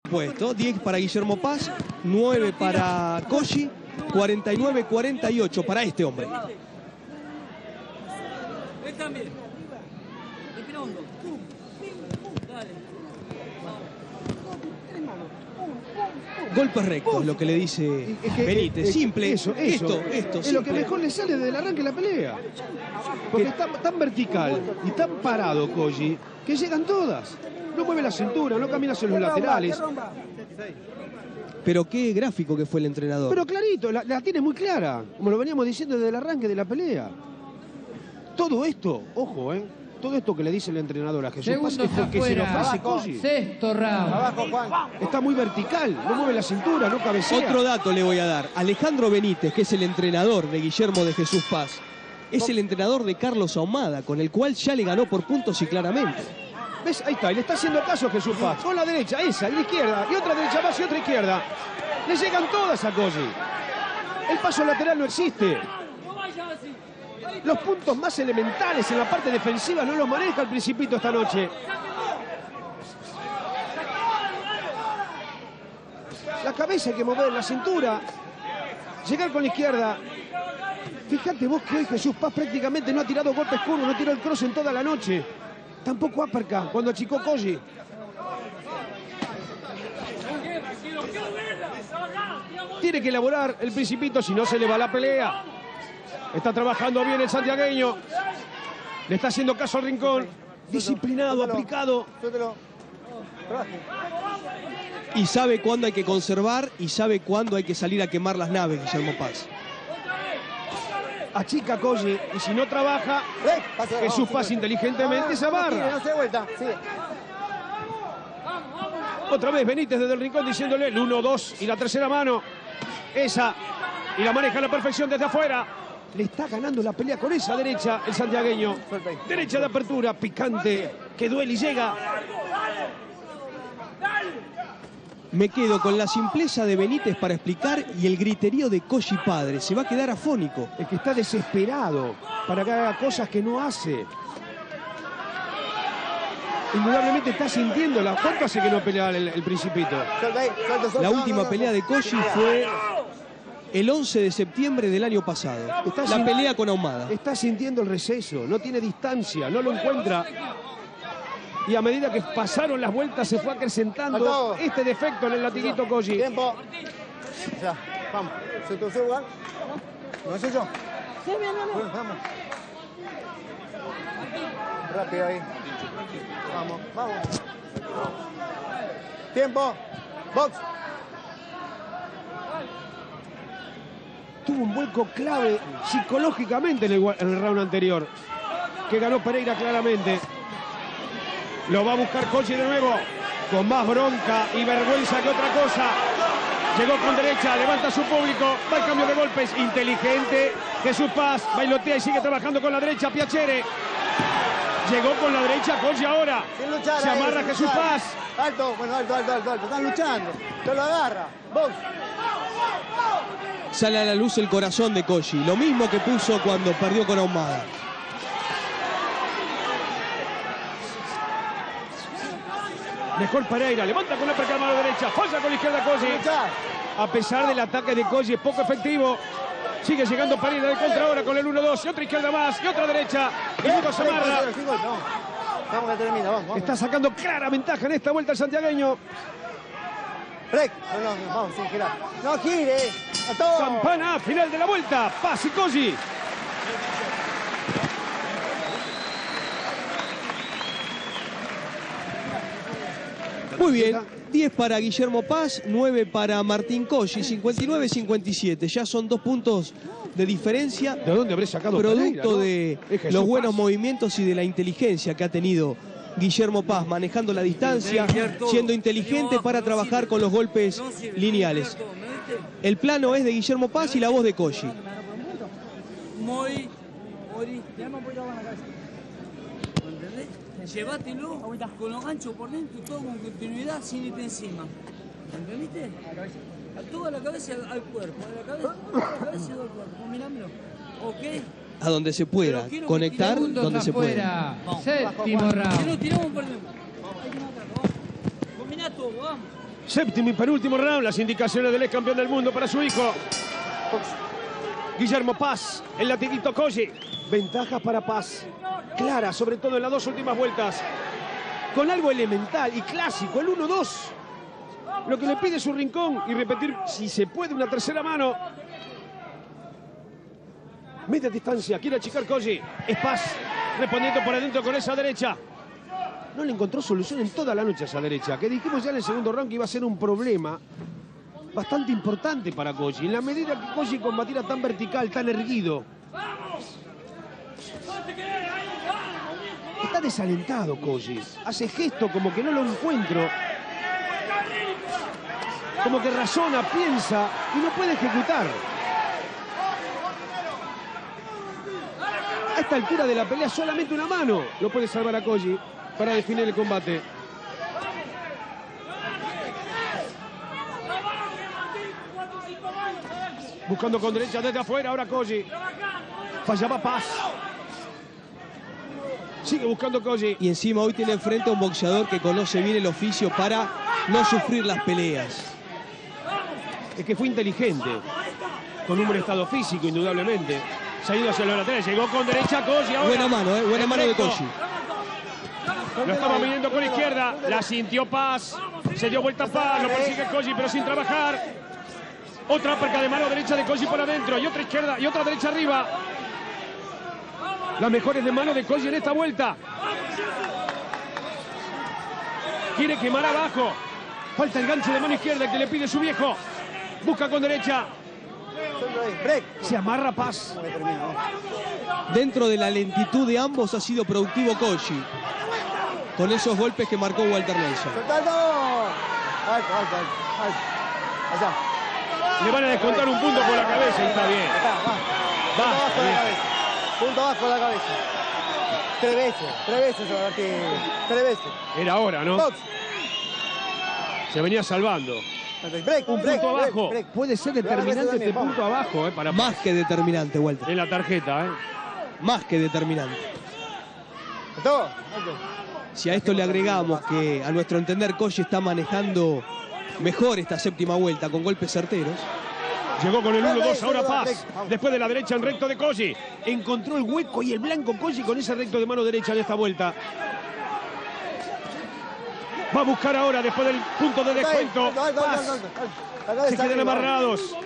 Puesto, 10 para Guillermo Paz, 9 para Cosci, 49-48 para este hombre. Golpes rectos, lo que le dice Benítez. Simple. Esto. Es lo que mejor le sale del arranque de la pelea. Porque está tan vertical y tan parado Cosci que llegan todas. No mueve la cintura, no camina hacia los laterales. Pero qué gráfico que fue el entrenador. Pero clarito, la tiene muy clara. Como lo veníamos diciendo desde el arranque de la pelea. Todo esto, ojo, todo esto que le dice el entrenador a Jesús Paz es porque se lo ofrece Cosci. Sexto round. Abajo, Juan. Está muy vertical, no mueve la cintura, no cabecea. Otro dato le voy a dar. Alejandro Benítez, que es el entrenador de Guillermo de Jesús Paz, es el entrenador de Carlos Ahumada, con el cual ya le ganó por puntos y claramente. ¿Ves? Ahí está, y le está haciendo caso a Jesús Paz. Con la derecha, esa, y la izquierda, y otra derecha más y otra izquierda. Le llegan todas a Cosci. El paso lateral no existe. Los puntos más elementales en la parte defensiva no los maneja el Principito esta noche. La cabeza hay que mover, la cintura. Llegar con la izquierda. Fíjate vos que hoy Jesús Paz prácticamente no ha tirado golpes curvos, no tiró el cross en toda la noche. Tampoco uppercut cuando achicó Cosci. Tiene que elaborar el Principito, si no se le va la pelea. Está trabajando bien el santiagueño. Le está haciendo caso al rincón. Disciplinado, aplicado. Y sabe cuándo hay que conservar y sabe cuándo hay que salir a quemar las naves, Guillermo Paz. Achica Cosci y si no trabaja, Jesús Paz inteligentemente se amarra. Otra vez Benítez desde el rincón diciéndole el 1-2 y la tercera mano. Esa. Y la maneja a la perfección desde afuera. Le está ganando la pelea con esa derecha el santiagueño. Derecha de apertura, picante, que duele y llega. Me quedo con la simpleza de Benítez para explicar y el griterío de Cosci padre. Se va a quedar afónico. Es que está desesperado para que haga cosas que no hace. Indudablemente está sintiendo la... ¿Cuánto hace que no pelea el Principito? La última pelea de Cosci fue el 11 de septiembre del año pasado. La pelea con Ahumada. Está sintiendo el receso, no tiene distancia, no lo encuentra. Y a medida que pasaron las vueltas se fue acrecentando este defecto en el latiguito Cosci. Tiempo. Ya, vamos. ¿Se te lugar? ¿No sé yo? Sí, bien. Vamos. Rápido ahí. Vamos. Tiempo. Box. Tuvo un vuelco clave psicológicamente en el round anterior, que ganó Pereira claramente. Lo va a buscar Cosci de nuevo, con más bronca y vergüenza que otra cosa. Llegó con derecha, levanta a su público, va el cambio de golpes, inteligente. Jesús Paz bailotea y sigue trabajando con la derecha, Piacere. Llegó con la derecha, Cosci ahora. Luchar, se amarra Jesús Paz. Alto, bueno, alto. Están luchando. Te lo agarra. Box. Sale a la luz el corazón de Cosci. Lo mismo que puso cuando perdió con Ahumada. Mejor Pereira, levanta con la percama a la derecha, falla con la izquierda Cosci. A pesar del ataque de Cosci, es poco efectivo. Sigue llegando Pereira de contra ahora con el 1-2. Y otra izquierda más, y otra derecha. Y luego se amarra. Vamos que termina, vamos. Está sacando clara ventaja en esta vuelta el santiagueño. Break. No, vamos, sin girar. No gire. A todo. Campana, final de la vuelta. Paz y Cosci. Muy bien, 10 para Guillermo Paz, 9 para Martín Cosci, 59-57. Ya son 2 puntos de diferencia. ¿De dónde habré sacado producto Pereira, no? de los buenos movimientos y de la inteligencia que ha tenido Guillermo Paz, manejando la distancia, siendo inteligente para trabajar con los golpes lineales. El plano es de Guillermo Paz y la voz de Cosci. Llévatelo con los ganchos por dentro, todo con continuidad, sin irte encima. ¿Entendiste? A toda la cabeza al cuerpo, a la cabeza y al cuerpo. Mirámelo. ¿Ok? A donde se pueda, conectar donde se pueda. Séptimo round. Si no tiramos, perdemos. Combiná todo, vamos. Séptimo y penúltimo round. Las indicaciones del ex campeón del mundo para su hijo. Guillermo Paz, el latiguito Koji. Ventajas para Paz. Clara, sobre todo en las dos últimas vueltas. Con algo elemental y clásico, el 1-2. Lo que le pide su rincón y repetir, si se puede, una tercera mano. Media distancia, quiere achicar Koji. Es Paz, respondiendo por adentro con esa derecha. No le encontró solución en toda la noche a esa derecha, que dijimos ya en el segundo round que iba a ser un problema bastante importante para Koji. En la medida que Koji combatiera tan vertical, tan erguido. Está desalentado Koji. Hace gesto como que no lo encuentro. Como que razona, piensa y no puede ejecutar. A esta altura de la pelea solamente una mano lo puede salvar a Koji para definir el combate. Buscando con derecha desde afuera, ahora Koji. Fallaba Paz. Sigue buscando Koji. Y encima hoy tiene enfrente a un boxeador que conoce bien el oficio para no sufrir las peleas. Es que fue inteligente. Con un buen estado físico, indudablemente. Se ha ido hacia la lateral. Llegó con derecha Koji. Ahora buena mano, buena mano de Koji. Lo estaba midiendo con izquierda. La sintió Paz. Se dio vuelta Paz. Lo persigue Koji, pero sin trabajar. Otra uppercut de mano derecha de Koji por adentro. Y otra izquierda y otra derecha arriba. Las mejores de mano de Koji en esta vuelta. Quiere quemar abajo. Falta el gancho de mano izquierda que le pide su viejo. Busca con derecha. Se amarra Paz. Dentro de la lentitud de ambos ha sido productivo Koji. Con esos golpes que marcó Walter Nelson. Allá. Le van a descontar un punto por la cabeza y está bien. Punto abajo de la cabeza. Tres veces se va a partir. 3 veces. Era hora, ¿no? Box. Se venía salvando. Break, Un break, punto abajo. break. Puede ser determinante este punto abajo, para Más que determinante, Walter. en la tarjeta, Más que determinante. Todo. Si a esto le agregamos que a nuestro entender Koji está manejando mejor esta séptima vuelta con golpes certeros. Llegó con el 1-2, ahora Paz. Después de la derecha en recto de Koji. Encontró el hueco y el blanco Koji con ese recto de mano derecha en esta vuelta. Va a buscar ahora, después del punto de descuento, Paz. Se quedan amarrados.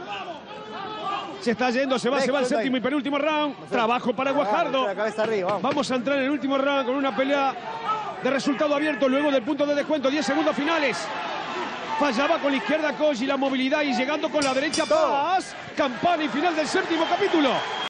Se está yendo, se va al séptimo y penúltimo round. Trabajo para Guajardo. Vamos a entrar en el último round con una pelea de resultado abierto luego del punto de descuento. 10 segundos finales. Fallaba con la izquierda Koji, la movilidad y llegando con la derecha Paz. Campana y final del séptimo capítulo.